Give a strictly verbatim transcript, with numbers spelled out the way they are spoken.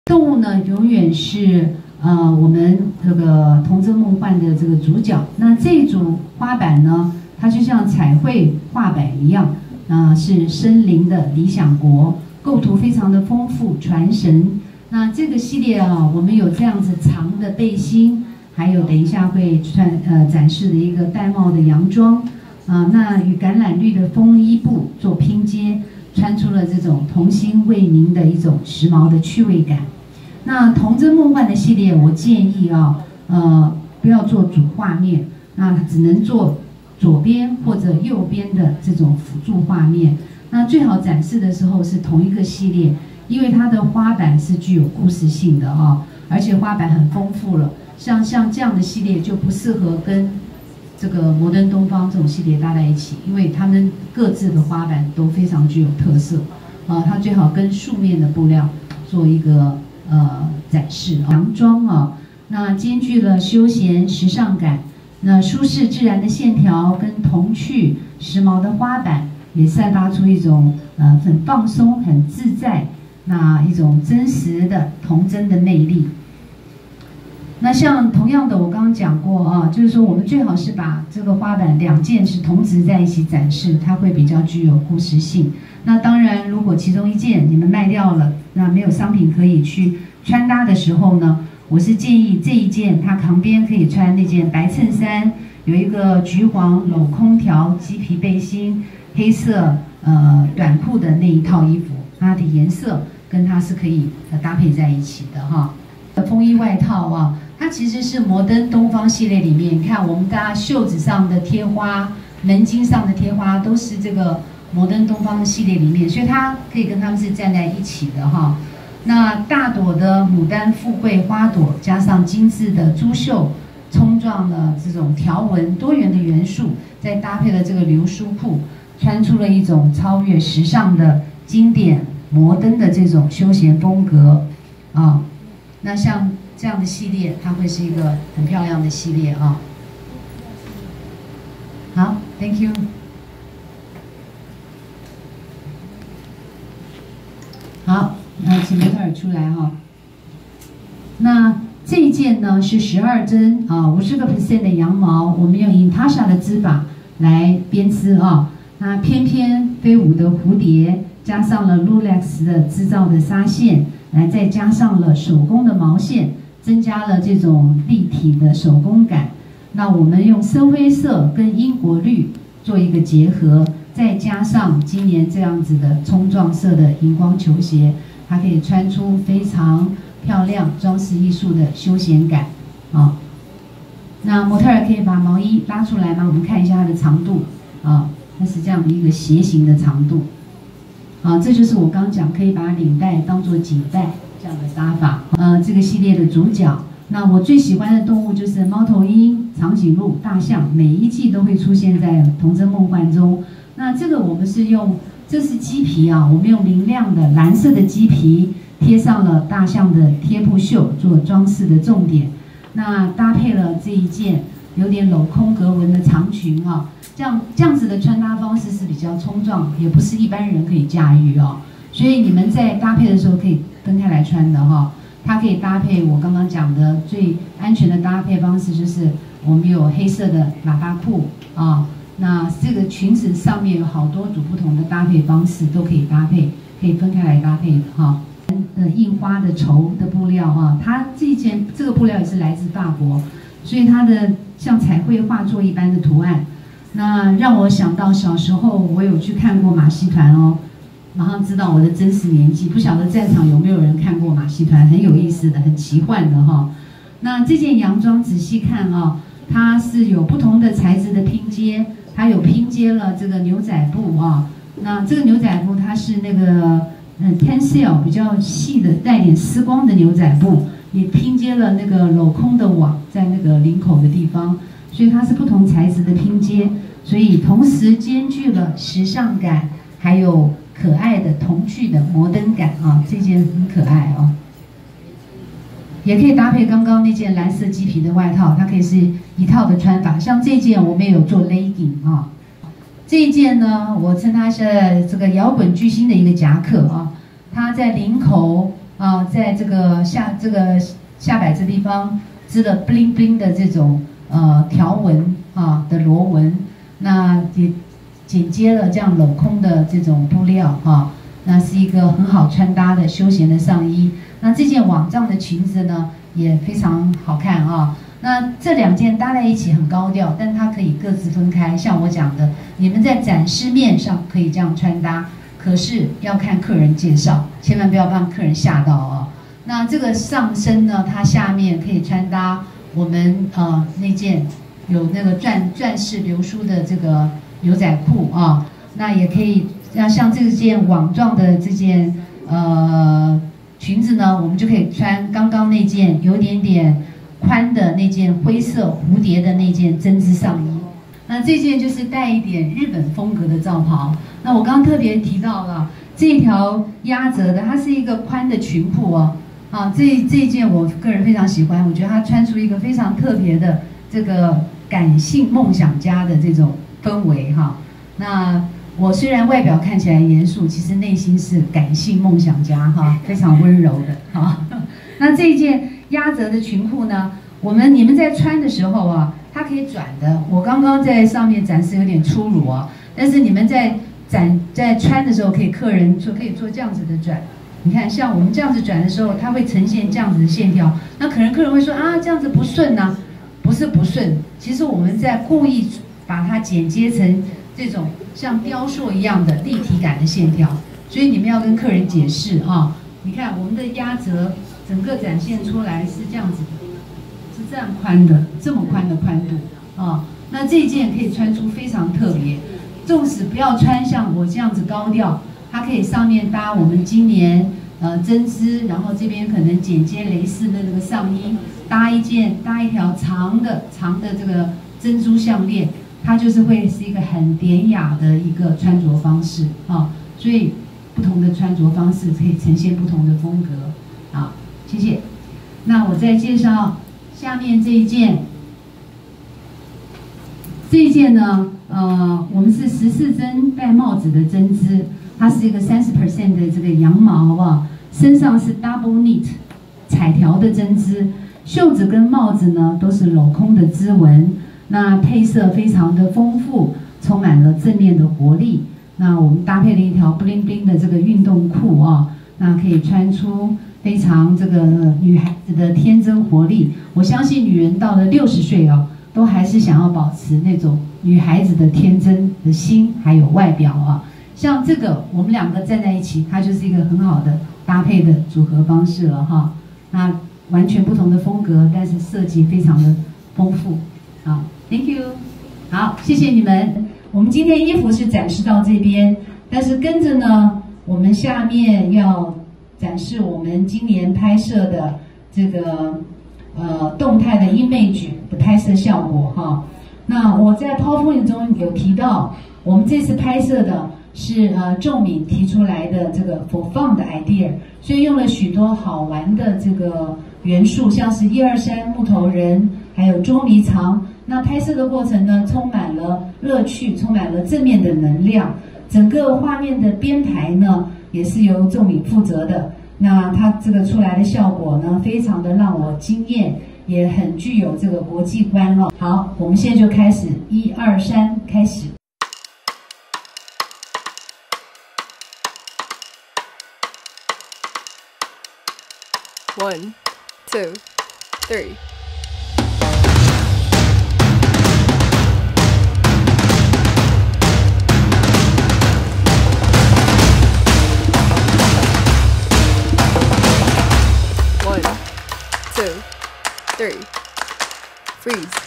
动物呢，永远是呃我们这个童真梦幻的这个主角。那这组花板呢，它就像彩绘画板一样，啊、呃，是森林的理想国，构图非常的丰富传神。那这个系列啊，我们有这样子长的背心，还有等一下会穿呃展示的一个戴帽的洋装，啊、呃，那与橄榄绿的风衣布做拼接。 穿出了这种童心未泯的一种时髦的趣味感。那童真梦幻的系列，我建议啊，呃，不要做主画面，那只能做左边或者右边的这种辅助画面。那最好展示的时候是同一个系列，因为它的花板是具有故事性的啊，而且花板很丰富了。像像这样的系列就不适合跟 这个摩登东方这种系列搭在一起，因为它们各自的花板都非常具有特色，啊，它最好跟素面的布料做一个呃展示。洋装啊，那兼具了休闲时尚感，那舒适自然的线条跟童趣时髦的花板，也散发出一种呃很放松、很自在，那一种真实的童真的魅力。 那像同样的，我刚刚讲过啊，就是说我们最好是把这个花板两件是同质在一起展示，它会比较具有故事性。那当然，如果其中一件你们卖掉了，那没有商品可以去穿搭的时候呢，我是建议这一件它旁边可以穿那件白衬衫，有一个橘黄镂空条鸡皮背心，黑色呃短裤的那一套衣服，它的颜色跟它是可以呃搭配在一起的哈。风衣外套啊。 它其实是摩登东方系列里面，你看我们大家袖子上的贴花、门襟上的贴花，都是这个摩登东方系列里面，所以它可以跟它们是站在一起的哈。那大朵的牡丹富贵花朵，加上精致的珠绣，冲撞了这种条纹多元的元素，再搭配了这个流苏裤，穿出了一种超越时尚的经典摩登的这种休闲风格啊。那像 这样的系列，它会是一个很漂亮的系列啊。好 ，Thank you。好，那请模特儿出来哈。那这一件呢是十二针啊，五十个 percent 的羊毛，我们用 Intasha 的织法来编织啊。那翩翩飞舞的蝴蝶，加上了 Lulex 的织造的纱线，来再加上了手工的毛线。 增加了这种立体的手工感。那我们用深灰色跟英国绿做一个结合，再加上今年这样子的冲撞色的荧光球鞋，它可以穿出非常漂亮装饰艺术的休闲感啊。那模特儿可以把毛衣拉出来吗？我们看一下它的长度啊，它是这样的一个斜形的长度啊，这就是我刚刚讲可以把领带当做颈带。 这样的搭法，呃，这个系列的主角，那我最喜欢的动物就是猫头鹰、长颈鹿、大象，每一季都会出现在童真梦幻中。那这个我们是用，这是鸡皮啊，我们用明亮的蓝色的鸡皮贴上了大象的贴布袖做装饰的重点，那搭配了这一件有点镂空格纹的长裙啊，这样这样子的穿搭方式是比较冲撞，也不是一般人可以驾驭啊。 所以你们在搭配的时候可以分开来穿的哈，它可以搭配我刚刚讲的最安全的搭配方式，就是我们有黑色的喇叭裤啊，那这个裙子上面有好多组不同的搭配方式都可以搭配，可以分开来搭配的哈。呃，印花的绸的布料哈，它这件这个布料也是来自法国，所以它的像彩绘画作一般的图案，那让我想到小时候我有去看过马戏团哦。 马上知道我的真实年纪，不晓得在场有没有人看过马戏团，很有意思的，很奇幻的哈。那这件洋装仔细看啊，它是有不同的材质的拼接，它有拼接了这个牛仔布啊。那这个牛仔布它是那个嗯 tencel 比较细的带点丝光的牛仔布，也拼接了那个镂空的网在那个领口的地方，所以它是不同材质的拼接，所以同时兼具了时尚感，还有 可爱的童趣的摩登感啊，这件很可爱啊，也可以搭配刚刚那件蓝色鸡皮的外套，它可以是一套的穿法。像这件我们也有做 legging 啊，这一件呢，我称它是这个摇滚巨星的一个夹克啊，它在领口啊，在这个下这个下摆这地方织了 bling bling 的这种呃条纹啊的螺纹，那也紧接了这样镂空的这种布料哈、啊，那是一个很好穿搭的休闲的上衣。那这件网状的裙子呢也非常好看啊。那这两件搭在一起很高调，但它可以各自分开。像我讲的，你们在展示面上可以这样穿搭。可是要看客人介绍，千万不要让客人吓到哦。那这个上身呢，它下面可以穿搭我们呃那件有那个钻钻石流苏的这个牛仔裤啊，那也可以像像这件网状的这件呃裙子呢，我们就可以穿刚刚那件有点点宽的那件灰色蝴蝶的那件针织上衣。那这件就是带一点日本风格的罩袍。那我刚刚特别提到了这条压褶的，它是一个宽的裙裤哦。啊，这这件我个人非常喜欢，我觉得它穿出一个非常特别的这个感性梦想家的这种氛围哈。那我虽然外表看起来严肃，其实内心是感性梦想家哈，非常温柔的哈。那这件压褶的裙裤呢，我们你们在穿的时候啊，它可以转的。我刚刚在上面展示有点粗鲁啊，但是你们在展在穿的时候，可以客人做可以做这样子的转。你看，像我们这样子转的时候，它会呈现这样子的线条。那可能客人会说啊，这样子不顺呐、啊，不是不顺，其实我们在故意把它剪接成这种像雕塑一样的立体感的线条。所以你们要跟客人解释啊，你看我们的压褶整个展现出来是这样子的。是这样宽的，这么宽的宽度啊，那这件可以穿出非常特别。纵使不要穿像我这样子高调，它可以上面搭我们今年呃针织，然后这边可能剪接蕾丝的这个上衣，搭一件搭一条长的长的这个珍珠项链，它就是会是一个很典雅的一个穿着方式啊。所以不同的穿着方式可以呈现不同的风格啊。谢谢。那我再介绍。下面这一件，这一件呢，呃，我们是十四针戴帽子的针织，它是一个三十 percent 的这个羊毛，好不好？身上是 double knit 彩条的针织，袖子跟帽子呢都是镂空的织纹，那配色非常的丰富，充满了正面的活力。那我们搭配了一条 bling bling 的这个运动裤啊，那可以穿出。非常这个女孩子的天真活力，我相信女人到了六十岁哦，都还是想要保持那种女孩子的天真的心，还有外表啊。像这个，我们两个站在一起，它就是一个很好的搭配的组合方式了哈。那完全不同的风格，但是设计非常的丰富。好 ，Thank you， 好，谢谢你们。我们今天衣服是展示到这边，但是跟着呢，我们下面要。展示我们今年拍摄的这个呃动态的 image 的拍摄效果哈。那我在 PowerPoint 中有提到，我们这次拍摄的是呃仲敏提出来的这个 for fun 的 idea， 所以用了许多好玩的这个元素，像是一二三木头人，还有捉迷藏。那拍摄的过程呢，充满了乐趣，充满了正面的能量。整个画面的编排呢。也是由仲敏负责的，那他这个出来的效果呢，非常的让我惊艳，也很具有这个国际观哦。好，我们现在就开始，一二三，开始。 One, two, three. Two, three, freeze.